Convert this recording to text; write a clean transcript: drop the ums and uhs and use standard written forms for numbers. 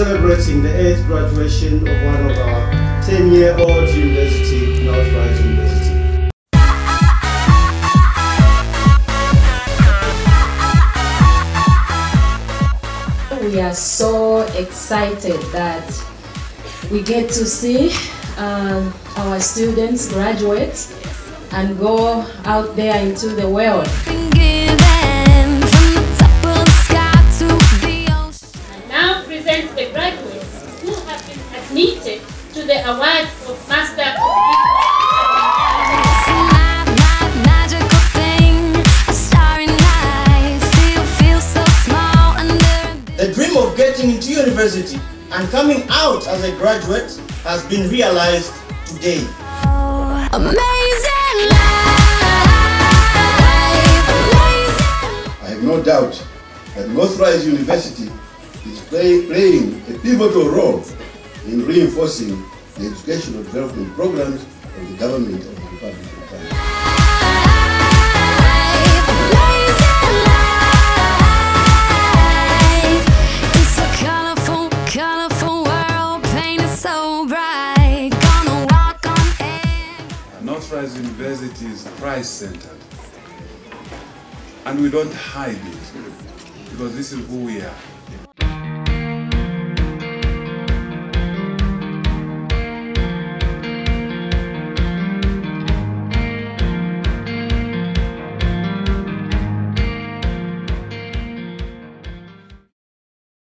celebrating the 8th graduation of one of our 10-year-old university, Northrise University. We are so excited that we get to see our students graduate and go out there into the world. Present the graduates who have been admitted to the awards of Master The dream of getting into university and coming out as a graduate has been realized today. I have no doubt that Northrise University is playing a pivotal role in reinforcing the educational development programs of the government of the Republic of Ghana. It's a colorful world, painted so bright. Gonna walk on air. Northrise University is Christ-centered, and we don't hide it because this is who we are.